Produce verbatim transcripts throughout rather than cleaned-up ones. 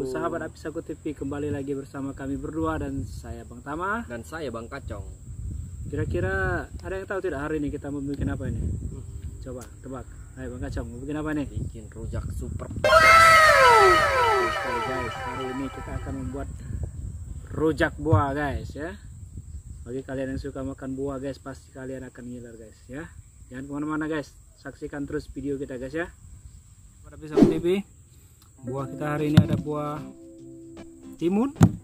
sahabat Apis Aku T V, kembali lagi bersama kami berdua dan saya Bang Tama dan saya Bang Kacong. Kira-kira ada yang tahu tidak hari ini kita mau bikin apa ini? Hmm. Coba tebak. Ayo Bang Kacong, mau bikin apa nih? Bikin rujak super. Sekali guys, hari ini kita akan membuat rujak buah guys ya. Bagi kalian yang suka makan buah guys, pasti kalian akan ngiler guys ya. Jangan kemana-mana guys, saksikan terus video kita guys ya. Pada Apis Aku T V, buah kita hari ini ada buah timun,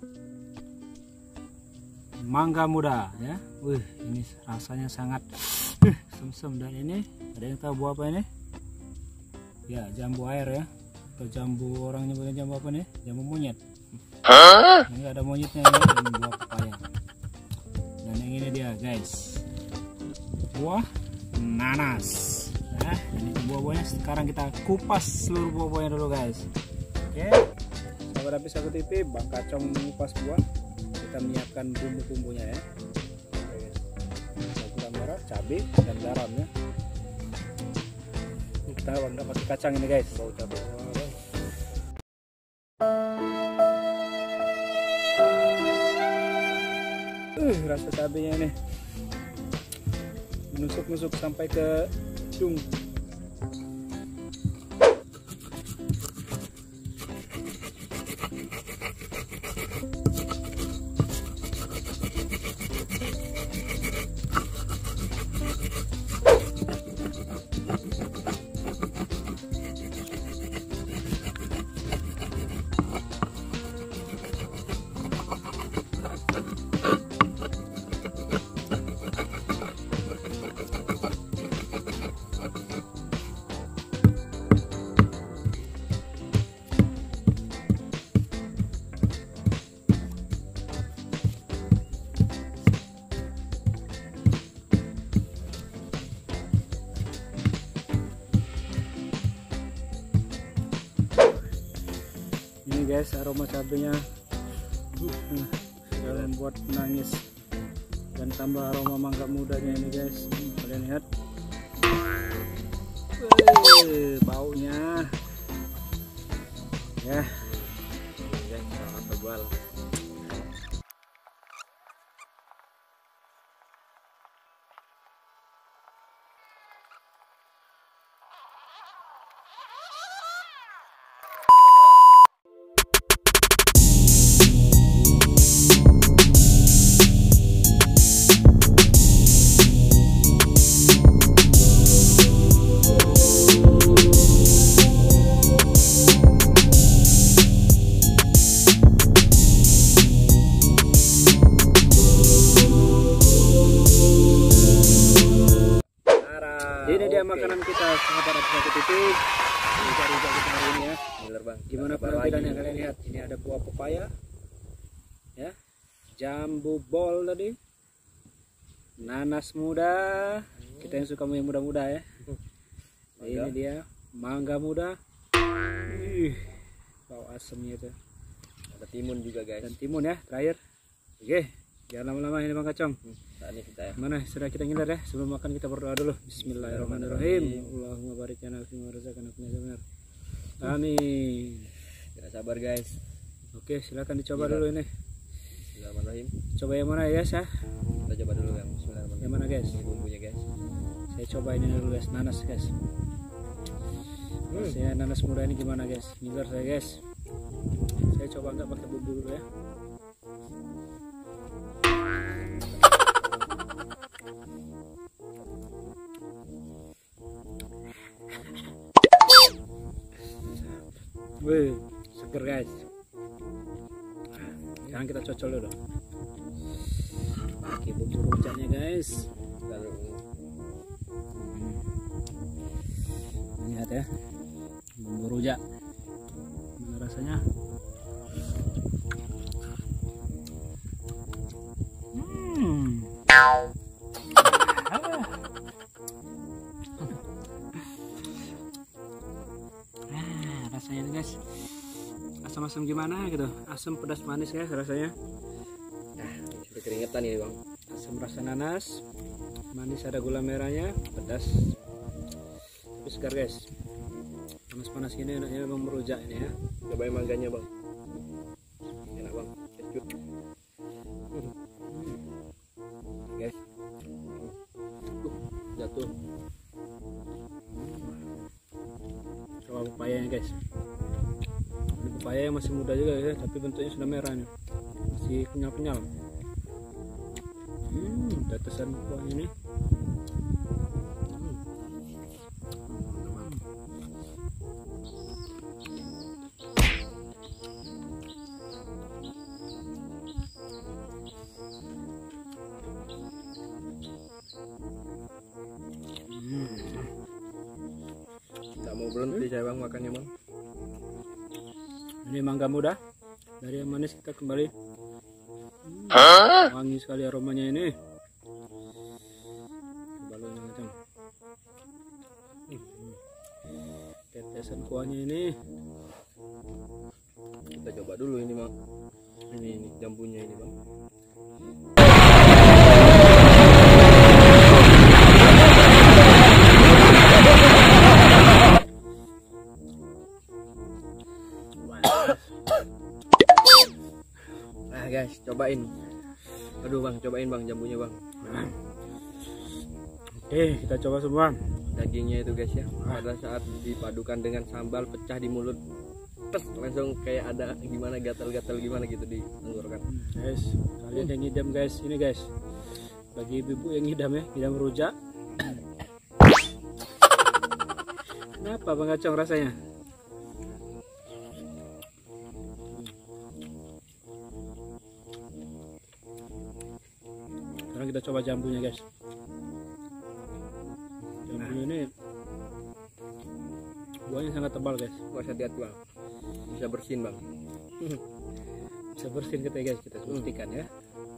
mangga muda ya. Wih, ini rasanya sangat uh, sem-sem. Dan ini ada yang tahu buah apa ini? Ya, jambu air ya, atau jambu, orang nyebutnya jambu apa nih? Jambu monyet. Huh? Ini ada monyetnya ya, dan buah pepaya. Dan yang ini dia guys, buah nanas. Nah, ini buah-buahnya sekarang kita kupas seluruh buah-buahnya dulu guys. Oke, sahabat Apis Aku T V, Bang Kacong mengupas buah. Kita menyiapkan bumbu-bumbunya ya. Gula merah, cabai, dan garam ya. Kita nggak pakai kacang ini guys, bau cabai. Uh, rasa cabainya nih menusuk-nusuk sampai ke hidung. Ini guys, aroma cabenya uh, kalian buat nangis. Dan tambah aroma mangga mudanya ini guys, kalian lihat. Wih, baunya ya, Ya, sangat tebal. Ini dia makanan kita sahabat Apis Aku T V. Rujak-rujak kita hari ini ya. Bener bang. Gimana penampilannya kalian lihat? Ini ada buah pepaya, ya, jambu bol tadi, nanas muda. Kita yang suka yang muda-muda ya. Ini dia mangga muda. Ih, bau asamnya itu. Ada timun juga guys. Dan timun ya terakhir. Oke, jangan lama-lama ini Bang Kacong. Saat ini kita ya. Mana sudah kita ngiler ya. Sebelum makan kita berdoa dulu. Bismillahirrahmanirrahim. Allahumma barik lana fi ma razaqtana benar. Amin. Tidak sabar guys. Oke, silakan dicoba dulu ini. Bismillahirrahmanirrahim. Coba yang mana ya, Sah? Kita coba dulu ya. Bismillahirrahmanirrahim. Yang mana guys? Ini bumbunya guys. Saya coba ini dulu guys, nanas guys. Hmm. Saya nanas muda ini gimana guys? Ngiler saya guys. Saya coba nggak pakai bumbu dulu ya. Wih, seger guys. Sekarang kita cocol dulu. Pakai bumbu rujaknya guys. Lalu lihat ya, bumbu rujak. Gimana rasanya? Hmm. Rasanya guys, asam-asam gimana gitu, asam pedas manis guys rasanya. nah, sudah keringetan ini bang. Asam rasa nanas, manis ada gula merahnya, pedas tapi segar guys. Panas-panas gini enaknya memang merujak ini ya. Cobain mangganya bang. guys. Uh, jatuh. Coba pepayanya guys. Ini pepaya yang masih muda juga ya, tapi bentuknya sudah merah nih. Masih kenyal-kenyal. Hmm, tetesan kuahnya ini. Tidak mau berhenti saya bang makannya bang. Ini mangga muda. Dari yang manis kita kembali. Hmm, wangi sekali aromanya ini. Balonnya macam. Tetesan kuahnya ini. Kita coba dulu ini bang. Ini, ini jambunya ini bang. Nah guys, cobain. Aduh bang, cobain bang jambunya bang. Oke, kita coba semua. Dagingnya itu guys ya, pada saat dipadukan dengan sambal pecah di mulut, tes langsung kayak ada gimana gatal-gatal gimana gitu di tenggorokan. Guys, kalian yang ngidam guys, ini guys. Bagi ibu-ibu yang ngidam ya, ngidam rujak. Kenapa Bang Acong rasanya? Sekarang kita coba jambunya guys. Jambunya ini buahnya sangat tebal guys. Gak usah hati-hati bang, bisa bersin bang. Bisa bersin kita guys, kita suntikan ya.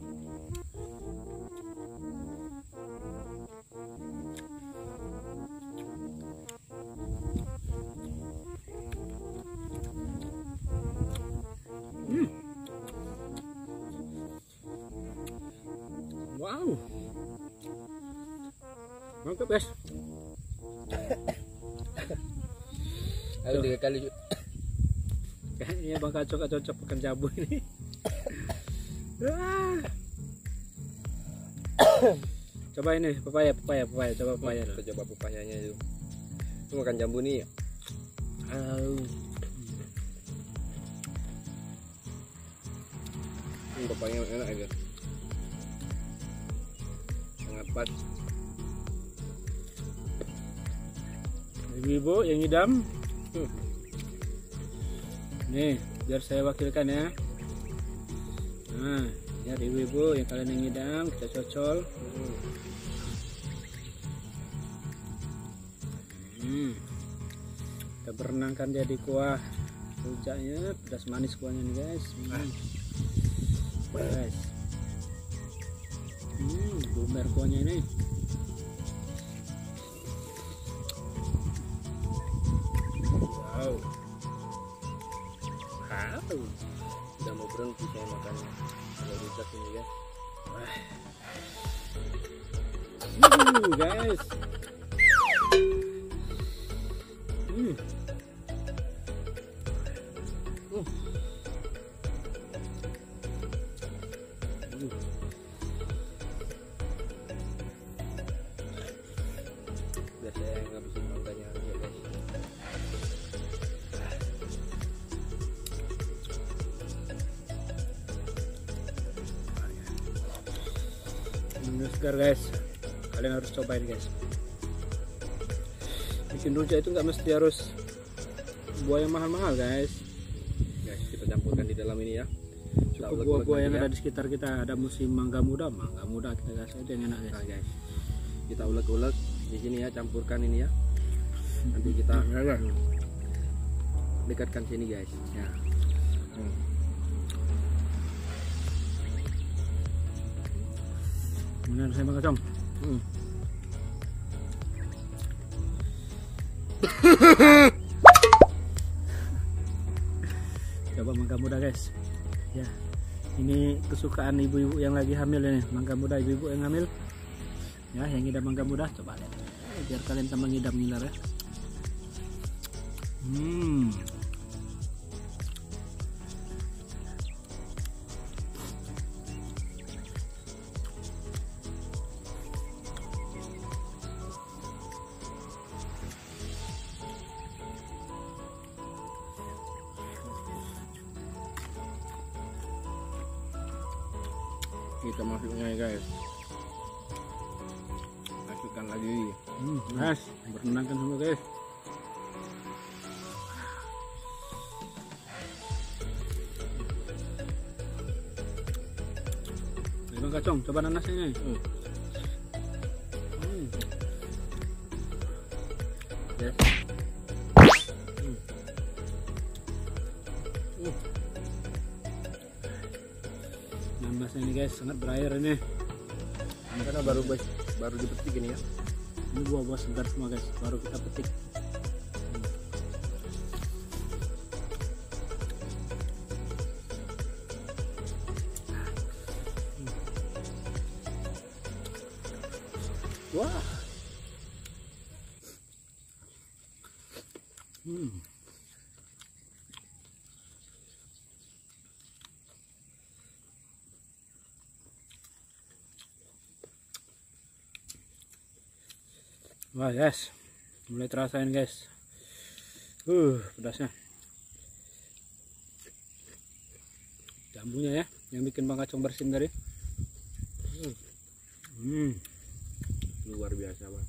Hmm. Wow, mantap guys. Ayo tiga kali. Kayaknya Bang Acong gak cocok makan jambu ini. Coba ini pepaya, pepaya, pepaya, coba pepaya. Kita coba pepayanya itu. Itu makan jambu nih. Au. Ini pepayanya enak aja. Sangat pas. Ibu-ibu yang ngidam. Hmm. Nih, biar saya wakilkan ya. Nah, biar ibu-ibu yang kalian yang ngidam kita cocol. Hmm. Kita berenangkan dia di kuah rujaknya, pedas manis kuahnya nih guys. Hmm. Guys. Hmm, lumer kuahnya ini. Wow. Wow. Udah mau berhenti saya makannya. Kalau rujak ini guys. Uh, guys. Hmm. Uh. Uh. Biar saya ngabisin mangganya aja guys. Ini segar guys, kalian harus cobain guys. Bikin rujak itu nggak mesti harus buah yang mahal-mahal guys. Guys, kita campurkan di dalam ini ya. Cukup buah-buah yang ada di sekitar kita. Ada musim mangga muda, mangga muda kita kasih aja yang enak guys. Nah, guys, kita ulek-ulek di sini ya, campurkan ini ya. Nanti kita ya, ya. dekatkan sini guys. Ya. Hmm. Benar saya Bang Acong. Hmm. Coba mangga muda guys. Ya, ini kesukaan ibu-ibu yang lagi hamil ini. Mangga muda ibu-ibu yang hamil. Ya, yang ngidam mangga muda coba lihat. Biar kalian tambah ngidam ngiler ya. Hmm. kita masuknya ya guys. Masukkan lagi. Hmm, guys, berenangkan semua guys. Bang Kacong, coba nanasnya nih. Hmm. Hmm. Yes. Hmm. Uh. Nanasnya ini guys sangat berair ini. Ini karena baru baru dipetik ini ya. Ini buah-buah segar semua guys, baru kita petik. Wah. Hmm. Wah, guys. Mulai terasain, guys. Uh, pedasnya. Jambunya ya, yang bikin Bang Kacong bersin tadi. Hmm. Hmm. Luar biasa bang.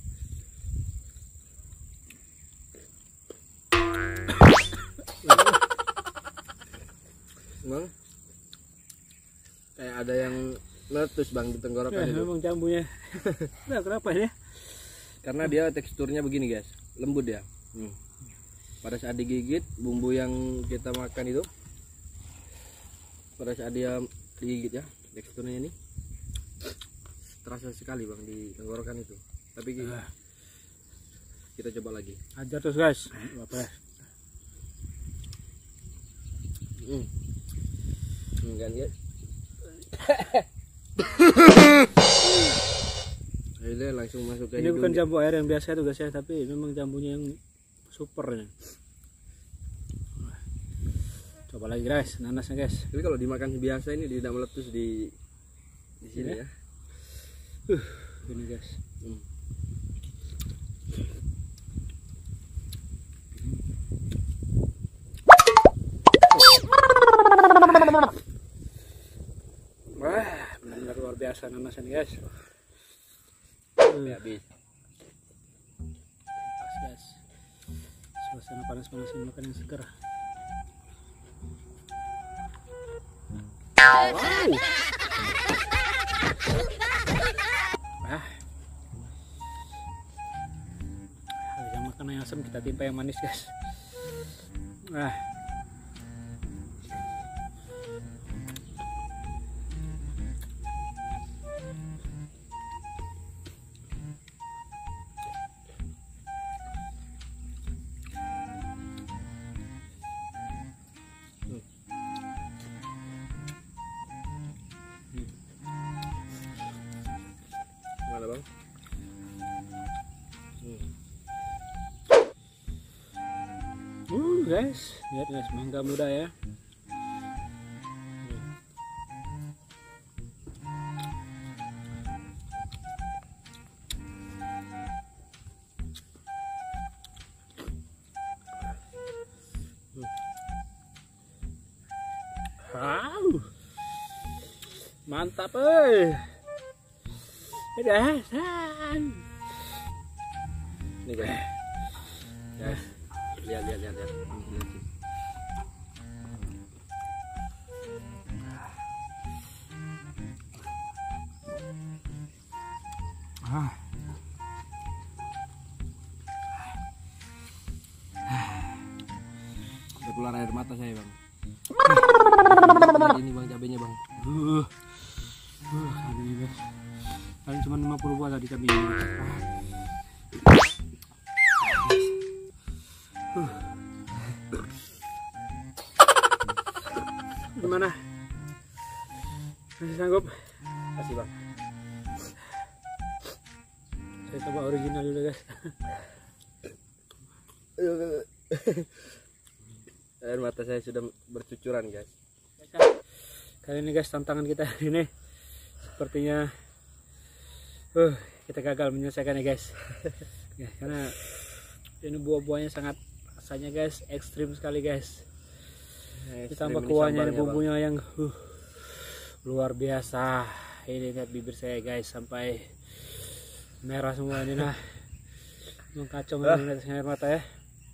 Bang, kayak ada yang meletus bang di tenggorokan Ya, itu. memang jambunya. Nah, kenapa ya? Karena dia teksturnya begini guys, lembut ya. Hmm. Pada saat digigit, bumbu yang kita makan itu, pada saat dia digigit ya, teksturnya ini terasa sekali bang di tenggorokan itu. Tapi kita, kita coba lagi. Ajar terus guys. Apa? Hmm. Enggak lihat. Ini langsung masuk ke Ini hidung. bukan jambu air yang biasa itu guys ya, tapi memang jambunya yang super ini. Coba lagi guys, nanasnya guys. Tapi kalau dimakan biasa ini tidak meletus di di sini ya. Uh, ini guys. Hmm. Wah, benar-benar luar biasa nanasnya nih guys. Sampai habis. Pas guys. Suasana panas-panas ini makan yang segar. Wow. Ah. Habis makan yang asam kita timpa yang manis guys. Ah. Gimana bang? Hmm. Uh guys, lihat guys, mangga muda ya. Wow, mantap eh. Dasan. Ini guys. Guys, lihat lihat lihat lihat. Ah. Udah keluar air mata saya bang. Ini bang cabenya bang. Uh. Uh, ini guys. Paling cuma lima puluh buah tadi cabenya. Ah. Uh. Gimana? Masih sanggup? Kasih bang. Saya coba original dulu guys. Air mata saya sudah bercucuran guys. Kali ini guys tantangan kita ini sepertinya uh, kita gagal menyelesaikannya guys. Ya, karena ini buah-buahnya sangat rasanya guys ekstrim sekali guys. Ditambah kuahnya, ini bumbunya yang uh, luar biasa. Ini lihat bibir saya guys, sampai merah semua ini nah. Mengkacau Ah. ini air mata ya.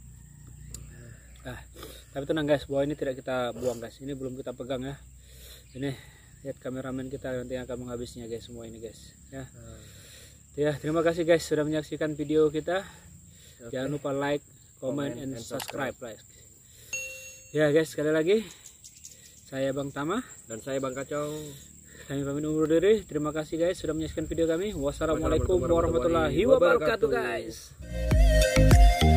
Nah, tapi tenang guys, bahwa ini tidak kita buang guys. Ini belum kita pegang ya. Ini lihat kameramen kita nanti akan menghabisnya guys semua ini guys. Ya. Hmm. Ya, terima kasih guys sudah menyaksikan video kita. Oke. Jangan lupa like, comment, Comment and and subscribe. Like. Ya guys, sekali lagi saya Bang Tama. Dan saya Bang Kacau. Kami pamit undur diri. Terima kasih guys sudah menyaksikan video kami. Wassalamualaikum Wassalamualaikum warahmatullahi warahmatullahi wabarakatuh wabarakatuh. guys.